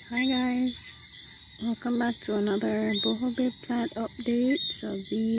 Hi guys, welcome back to another boho babe plant update. So these